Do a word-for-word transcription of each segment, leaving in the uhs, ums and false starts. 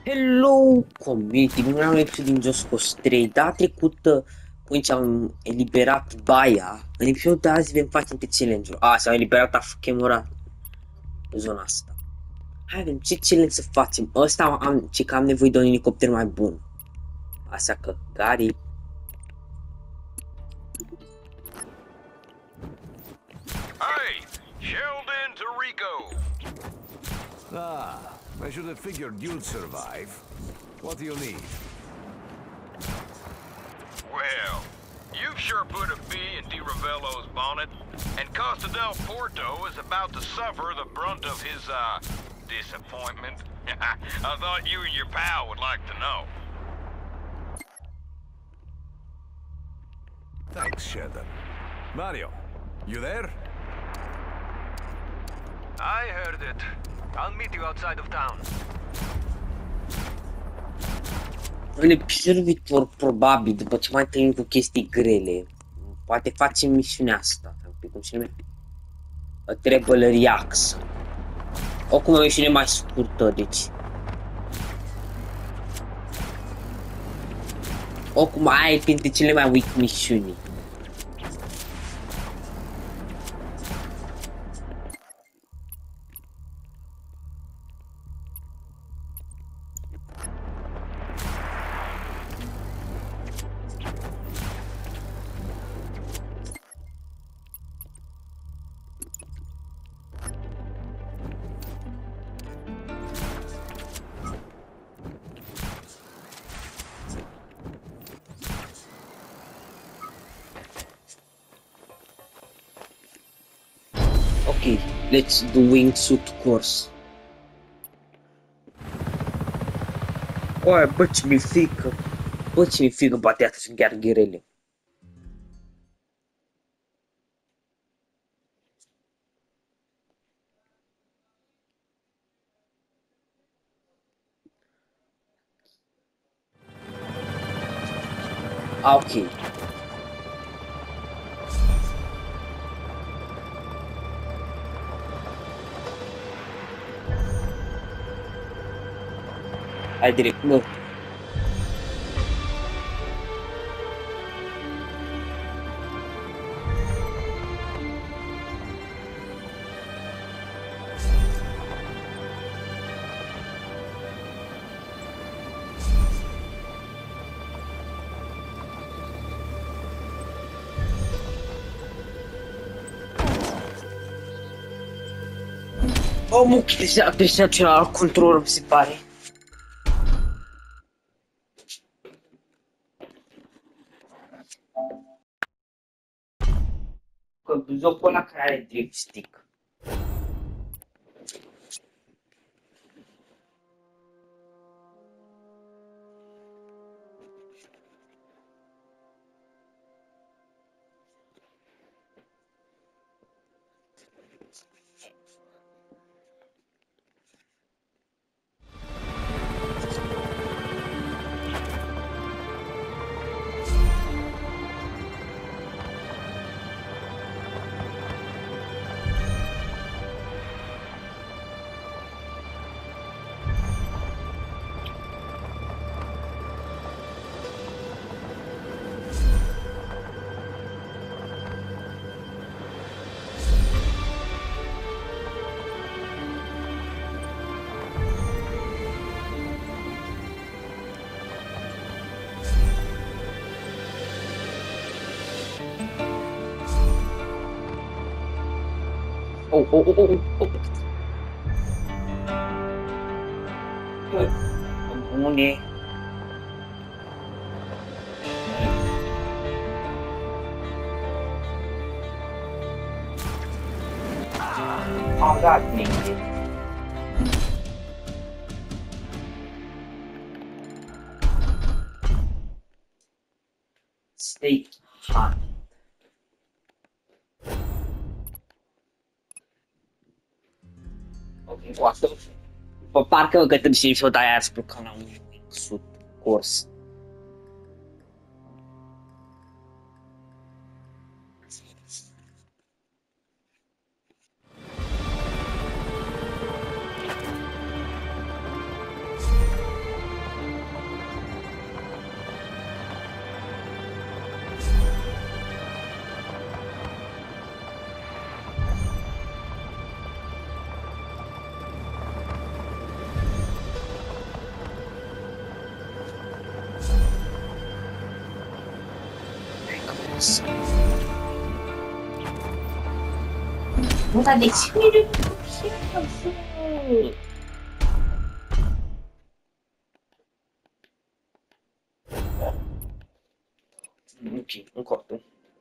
Hello, community! Bine am episod din Just Cause trei. Data trecută, până ce am eliberat baia, în episodul de azi vom face pe challenge-ul. A, s-au eliberat Afkemura în zona asta. Hai, avem ce challenge să facem? Ăsta am, ce că am nevoie de un elicopter mai bun. Așa că, Gary... Hey, Sheldon to Rico. Ah, I should have figured you'd survive. What do you need? Well, you've sure put a bee in Di Ravello's bonnet, and Costa del Porto is about to suffer the brunt of his, uh, disappointment. I thought you and your pal would like to know. Thanks, Sheldon. Mario, you there? I heard it. I'll meet you outside of town. În episodul viitor, probabil, după ce mai întâlnim cu chestii grele, poate facem misiunea asta. Cum se numește? A Treble Reax. Oricum o misiune mai scurtă, deci... Oricum aia e printre cele mai weak misiuni. Okay, let's do wingsuit course. Oare, bă, ce mi-e frică. Bă, ce mi-e frică, poate astea sunt chiar grele. Ah, ok. Hai direct, nu. Omul deja, deja celălalt control, mi se pare. Că jocul ăla care are drift stick. Oh, oh, oh, oh, oh. Bune. Am dat minte. Stay hot. Ok, cu asta. Bă, parcă că trebuie să-i o dai aia spre ca un wingsuit course. Wings. Bă, dar de ce mi-e ok, un corto.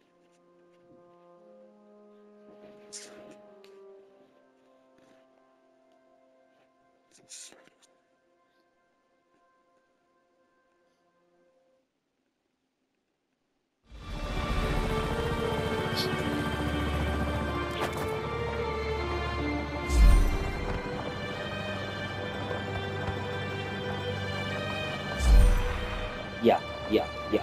Ia, ia, ia.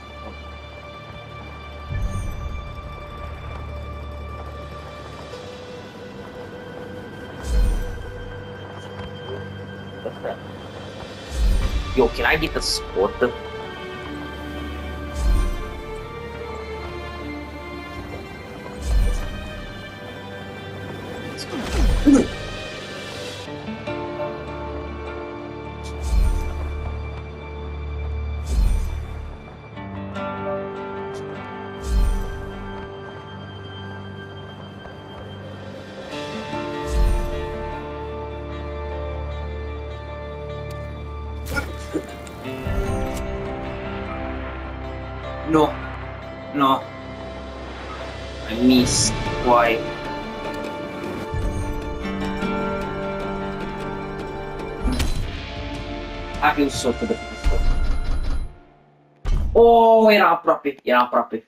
Yo, can I get the sport? No, no. I missed. Why? Hai che un sotto da questo. Oh, era aproape, era aproape.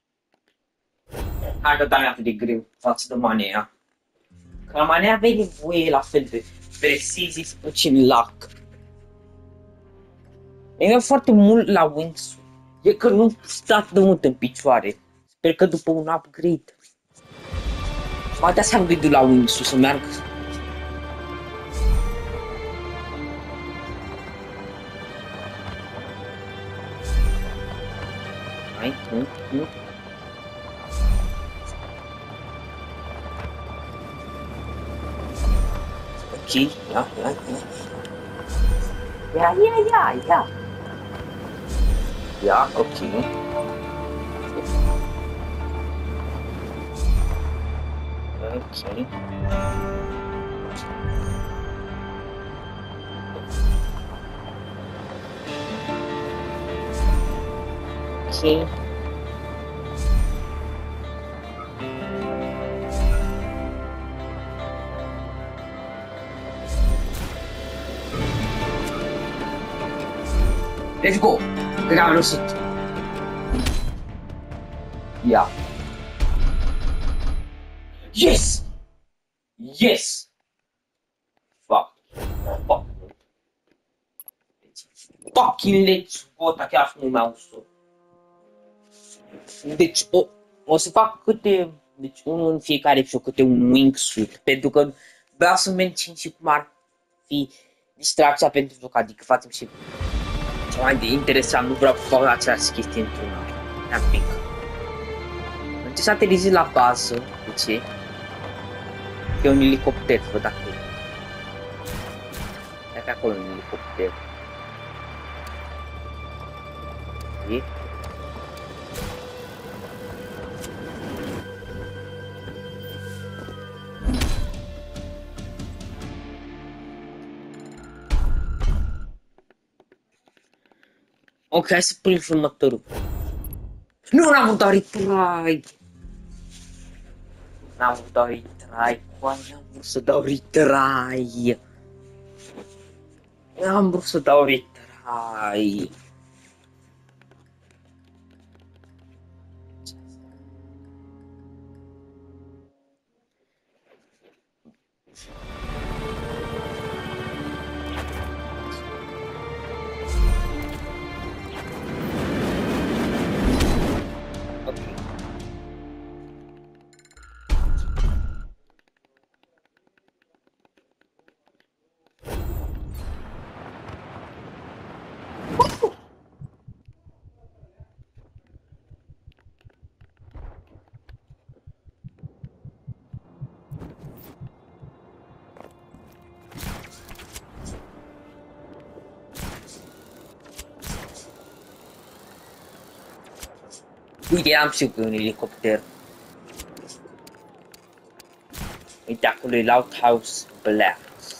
Hai că dai atât de greu față de Manea. Că la Manea aveai nevoie la fel de precis să puțin lac. E foarte mult la Wings. E că nu stă atât de mult în picioare. Sper că după un upgrade. Poate asta am gândit la Wings-ul să meargă. Hai, nu, nu. Ok, ia, ia, ia. Ia, ia, ia, ia. Ia, ok. Ok. Ok. Let's go! Cred că am reușit. Ia. Yes! Yes! Fuck. Fuck. Fucking let's go, ta chiar nu mouse-ul. Deci o, o să fac câte, deci unul în fiecare episod, câte un wingsuit, pentru că vreau să mențin și cum ar fi distracția pentru joc, adică facem și ceva mai de interesant, nu vreau să fac aceeași chestie într-una. Ia un pic. Încerc să aterizez la bază, de ce? E un elicopter, văd dacă e. Dacă acolo un elicopter. E? Ok, hai să punem următorul. Nu, n-am avut doar retry. N-am avut doar retry. Coai, n-am vrut să dau retry. N-am vrut să dau retry. Uite, am știut că e un elicopter. Uite, acolo e Lighthouse Black.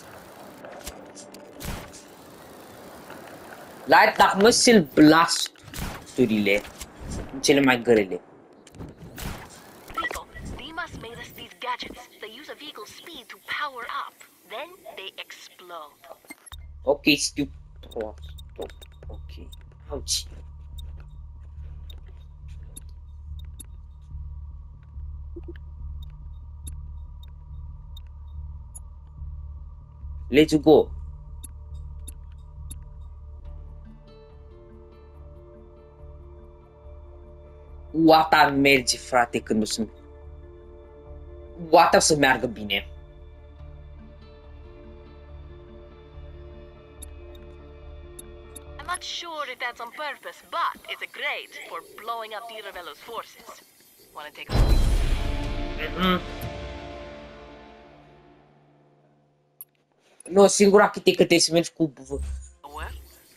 Light, dacă mă să-l blasturile, cele mai grele. Rico, Dimas made us these gadgets. They use a vehicle's speed to power up. Then they explode. Ok, știu. Stop, stop. Ok. Auci. Let's go. What ar merge, frate, când o să... What o să meargă bine. I'm not sure if that's on purpose, but it's a great for blowing up Di Ravello's forces. Wanna take a look? Mm-hmm. Nu, singura cât e că trebuie să mergi cu... Over?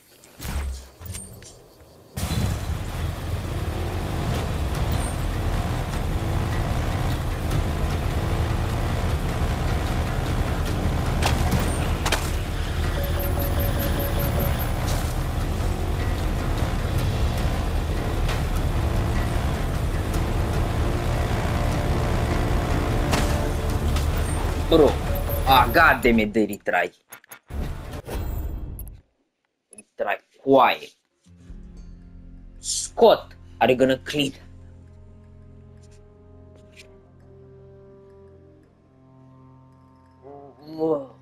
Bro, ah, god damn it, de retry. Retry, quiet. Scott, are you gonna clean? Whoa.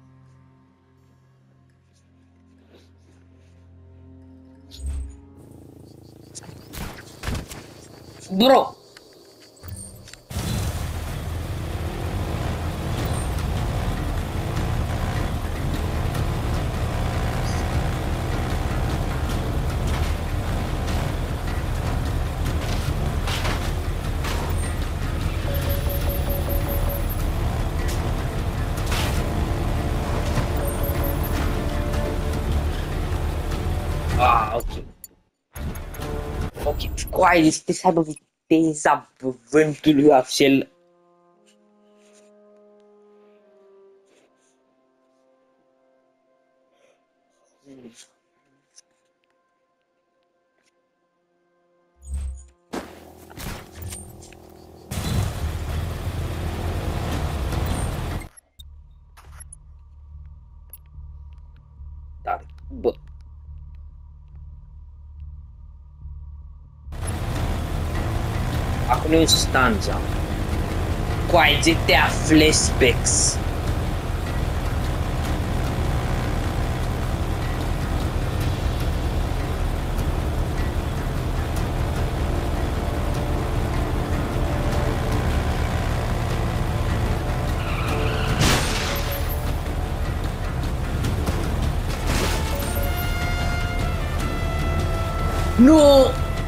Bro. Ah, ok. Ok, coaie, este să aibă viteza vântului acel. Dar, bă. Acum e un stanza. Coaie, G T A flashbacks. Nu!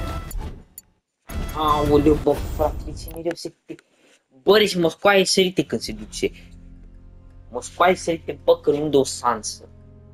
Aoleu, bă, frate, ce mereu se... Bă, deci Moscoa e sărite când se duce. Moscoa e sărite, bă, că nu dă o sansă.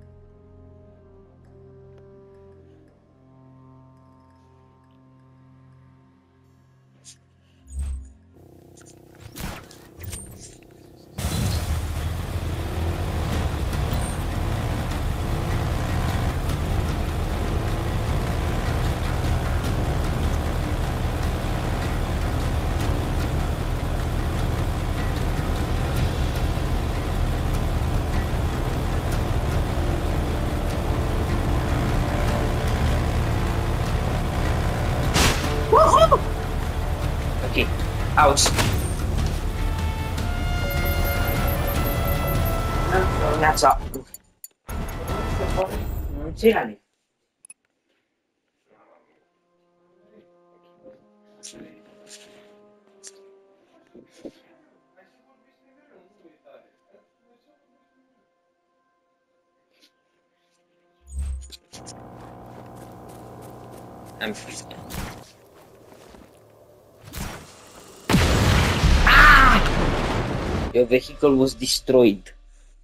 Ok, auzi. Neața. Ce ale? Am făcut. Your vehicle was destroyed.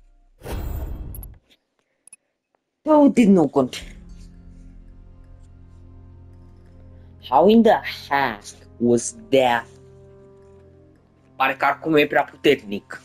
Oh, did no control. How in the heck was there. Pare că acum e prea puternic.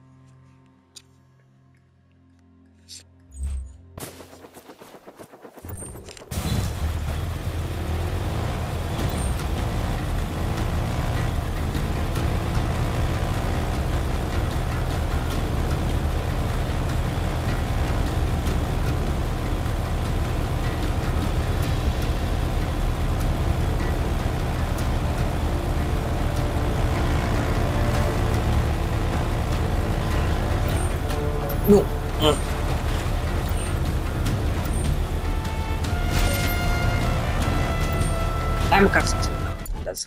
Nu. Mm. Hai măcar să ți-l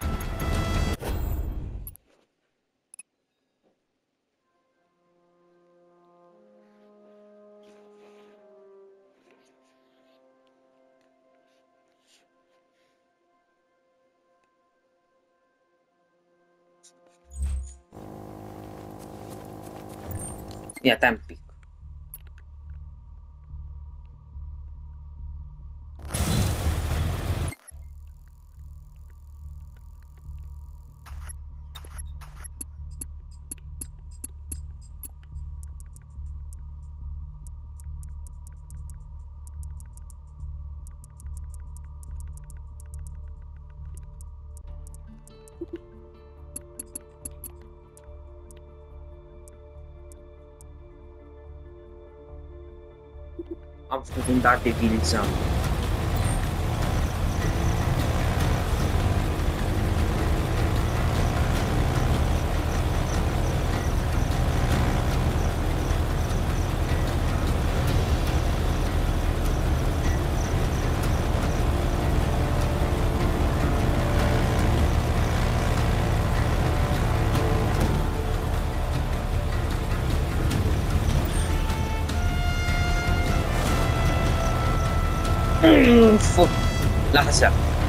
ia te un pic. Am făcut un dat de vilizam. Foc. Lasă.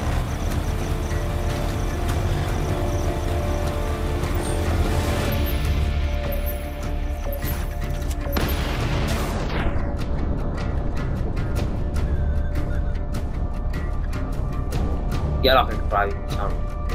Ia la cred că probabil am.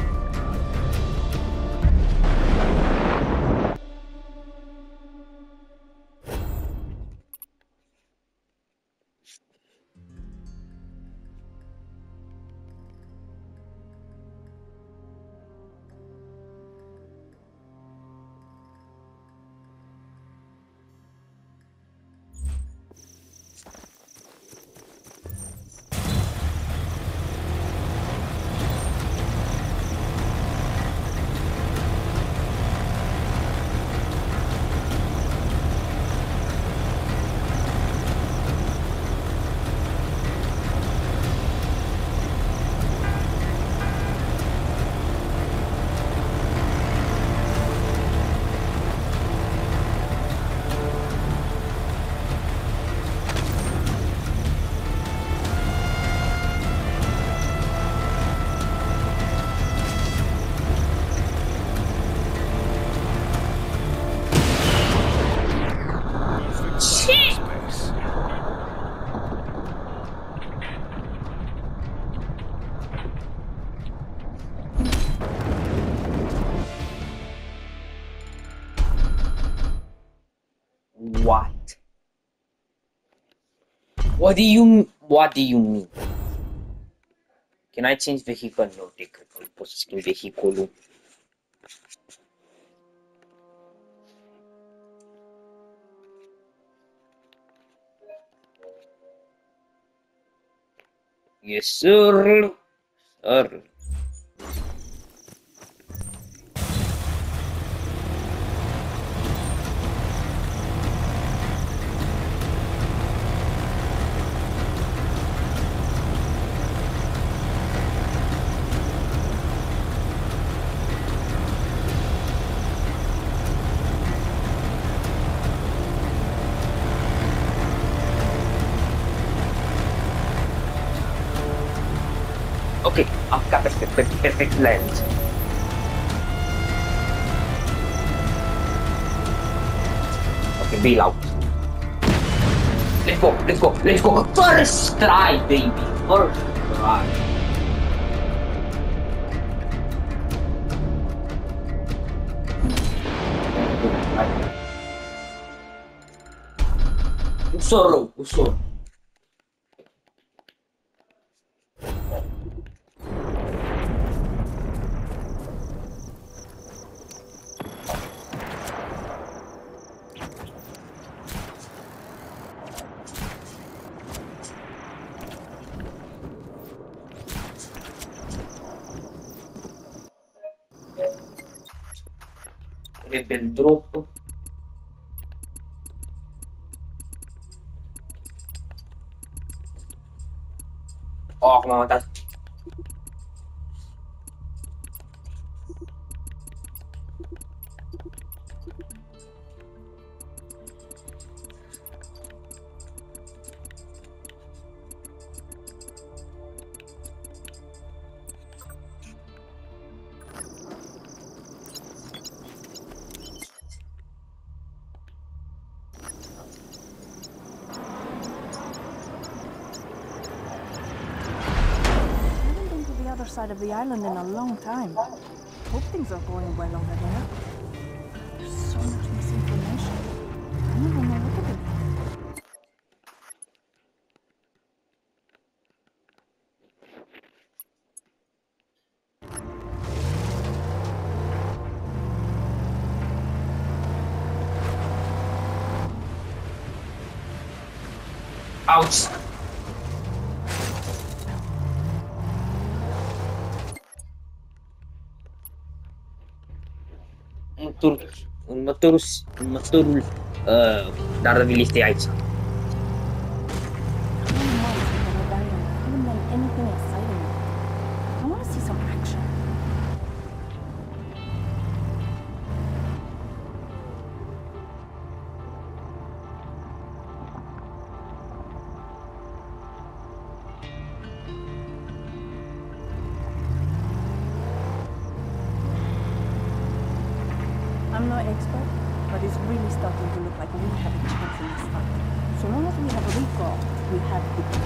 What? What do you What do you mean? Can I change vehicle? No, cred că nu pot să schimb vehiculul. Yes, sir. Sir. Okay, I've got the perfect, perfect lens. Okay, bail out. Let's go, let's go, let's go. First try, baby. First try. Hai. Ușor rău, ușor. Rebel drop. Oh, acum am matat. Side of the island in a long time. Hope things are going well over there. There's so much misinformation. I don't even know what to believe. Ouch. Următorul, următorul, următorul uh, Daredevil este aici. Anything exciting. I want to see some action. I'm no expert, but it's really starting to look like we have a chance in this fight. So long as we have a recall, we have victory.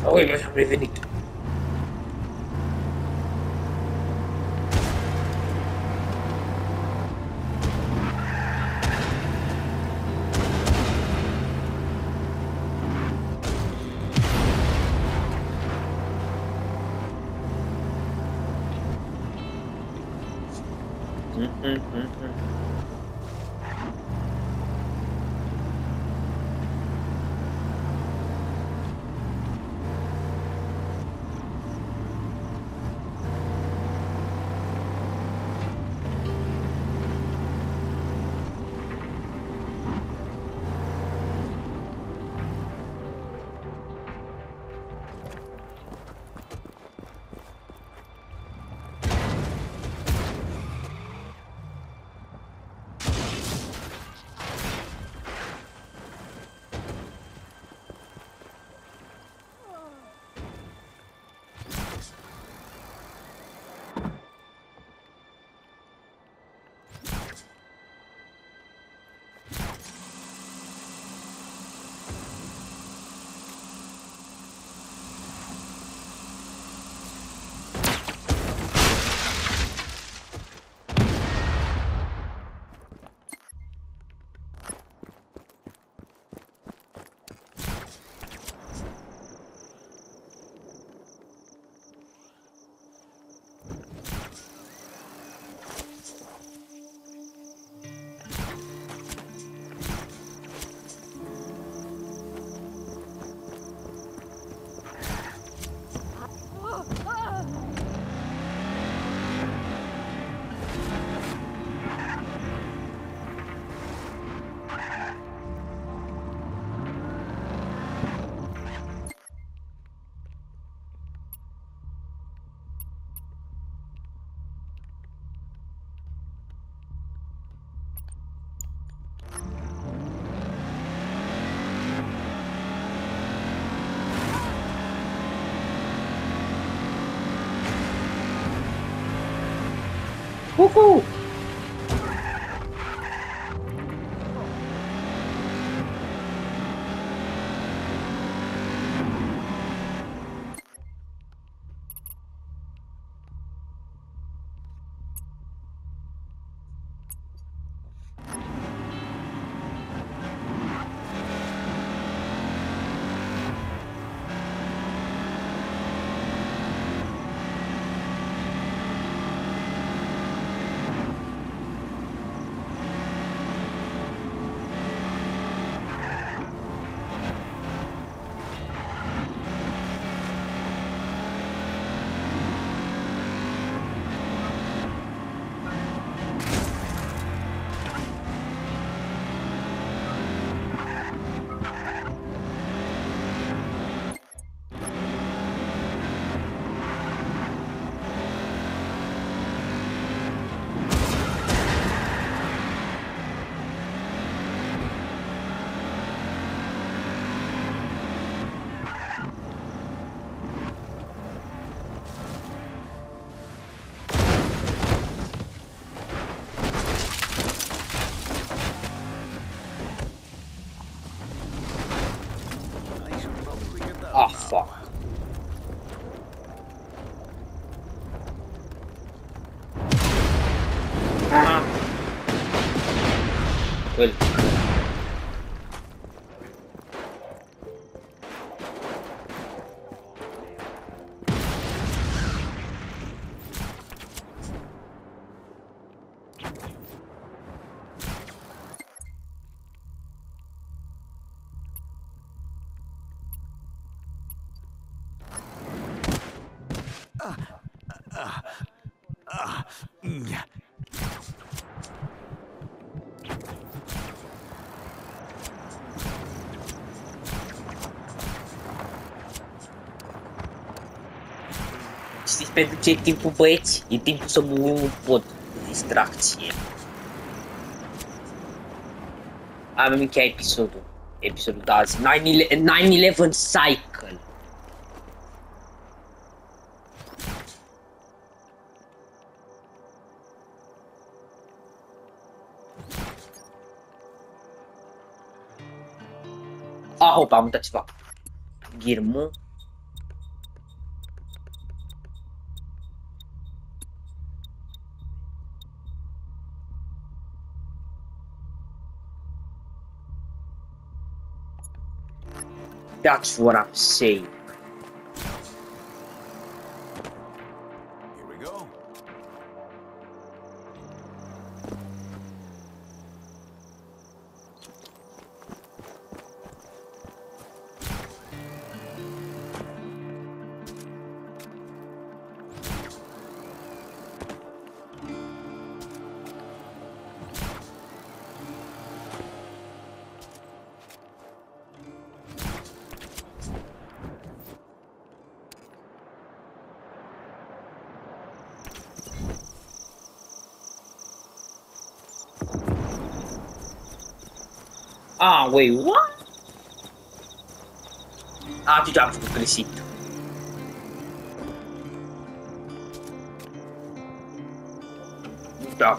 Ui, mi-am revenit. Mm-mm-mm-mm. Woohoo! Ah, fuck. Ah. Well. Știți pentru ce e timpul, băieți? E timpul să murim un pod de distracție. Am încheiat episodul. Episodul de azi. nine eleven Cycle. Ah, opa, am uitat ceva. Ghirmă. That's what I'm saying. Here we go. Ah, wait, what? Ah, tu già făcut greșit. Da.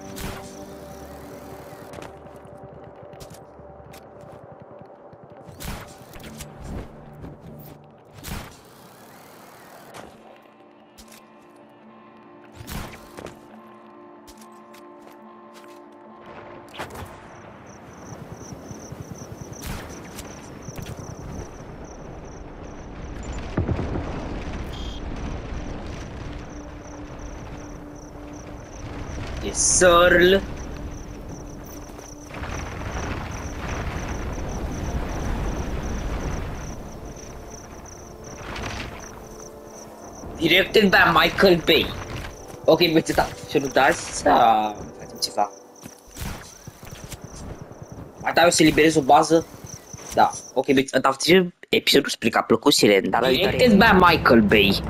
Yes, sir. Directed by Michael Bay. Ok, invece da, ce nu dați să facem ceva. Mai tare o să eliberez o bază. Da, ok, invece da, ce episodul sper că a plăcut Siren, dar directed by Michael Bay.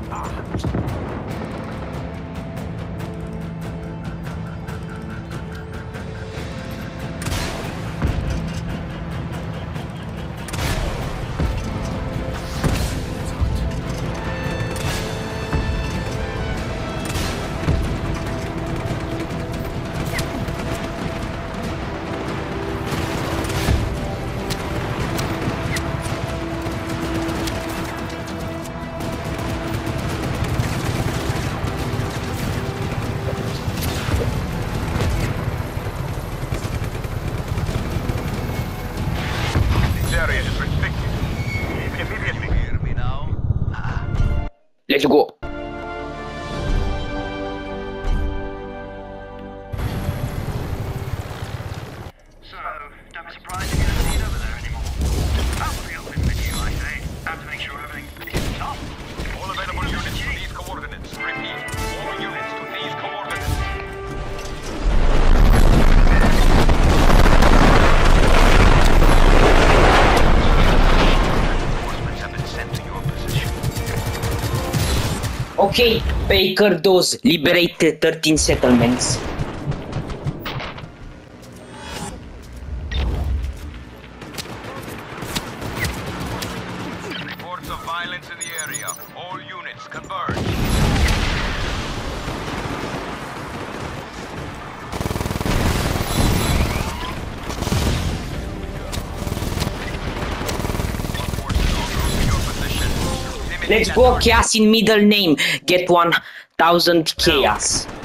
Let's go. So, don't be surprised if you don't see it over there anymore. Out with the open menu, I say. Have to make sure everything is top. All available units to these coordinates. Repeat, all units to these coordinates. Reinforcements have been sent to your position. Okay, Baker does liberate thirteen settlements. Reports of violence in the area. All units converge. Forces all group to your position. Let's go, Chaos in middle name. Get one thousand Chaos.